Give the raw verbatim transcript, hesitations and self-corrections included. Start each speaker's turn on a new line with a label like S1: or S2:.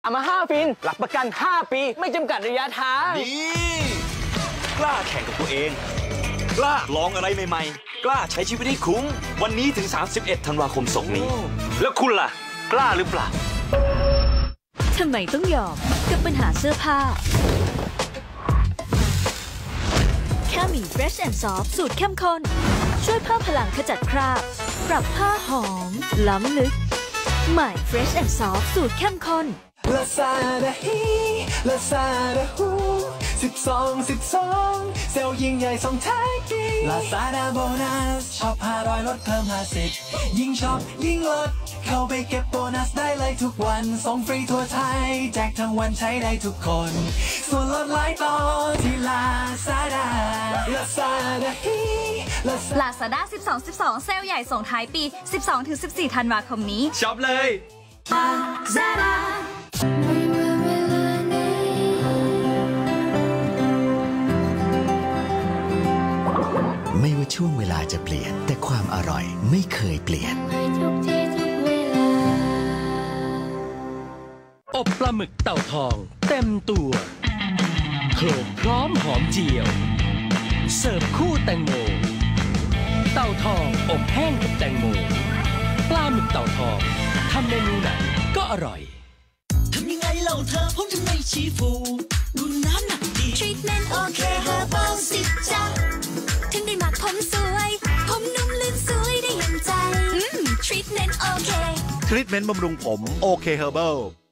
S1: อามาห้าฟินหลักประกันห้าปีไม่จำกัดระยะทาง
S2: นี่กล้าแข่งกับตัวเองกล้าลองอะไรใหม่ๆกล้าใช้ชีวิตให้คุ้มวันนี้ถึงสามสิบเอ็ดธันวาคมศกนี้แล้วคุณล่ะกล้าหรือเปล่า
S3: ทำไมต้องยอมกับปัญหาเสื้อผ้าแค่มี Fresh and Soft สูตรเข้มข้นช่วยเพิ่มพลังขจัดคราบปรับผ้าหอมล้ำลึกใหม่ Fresh and Soft สูตรเข้มข้น
S4: Lazada Hi Lazada Hu สิบสอง สิบสองเซลล์ยิ่งใหญ่ส่งท้ายปี Lazada Bonus ช็อปห้าร้อยลดเพิ่มห้าสิบยิ่งช็อปยิ่งลดเข้าไปเก็บโบนัสได้เลยทุกวันส่งฟรีทั่วไทยแจกทั้งวันใช้ได้ทุกคนส่วนลดหลายต่อที่ Lazada Lazada Hi
S5: Lazada สิบสอง สิบสอง เซลล์ใหญ่ส่งท้ายปี สิบสองถึงสิบสี่ ธันวาคมนี้
S2: ช็อปเลย
S5: Lazada
S6: ไม่ว่าช่วงเวลาจะเปลี่ยนแต่ความอร่อยไม่เคยเปลี่ยน
S7: อบปลาหมึกเต่าทองเต็มตัวโขลกพร้อมหอมเจียวเสิร์ฟคู่แตงโมเต่าทองอบแห้งกับแตงโมปลาหมึกเต่าทองทำเมนูไหนก็อร่อย
S8: ทำยังไงเล่าเธอผมทำไมชีฟูดูน้ำหนักดีทรีทเมนต์โอเคเฮอร์เบิลสิจ๊ะถึงได้หมักผมสวยผมนุ่มลื่นสวยได้อย่างใจอืมทรีทเมนต์โอเค
S9: ทรีทเมนต์บำรุงผมโอเคเฮอร์เบิล